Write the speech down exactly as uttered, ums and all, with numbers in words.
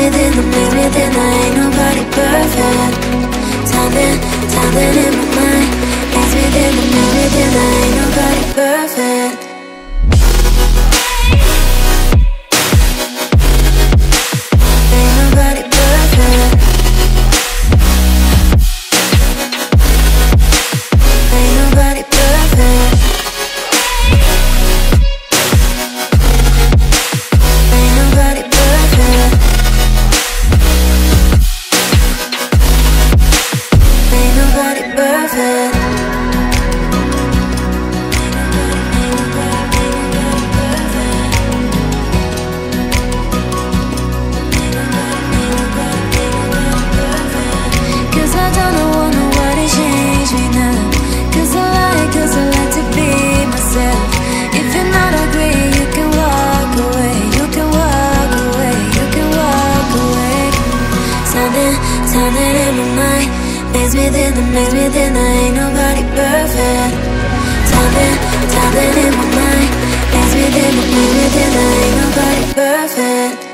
within the maze within, I ain't nobody perfect. Something, something in my mind. Maze within the maze within, I ain't nobody perfect. Ain't nobody perfect. Ain't nobody perfect. Ain't nobody perfect. Ain't nobody perfect. Cause I don't want nobody change me now. Cause I like, cause I like to be myself. If you're not agree, you can walk away. You can walk away, you can walk away. Something, something in my mind. Maze within the maze within, I ain't nobody perfect. Something, something in my mind. Maze within the maze within, I ain't nobody perfect.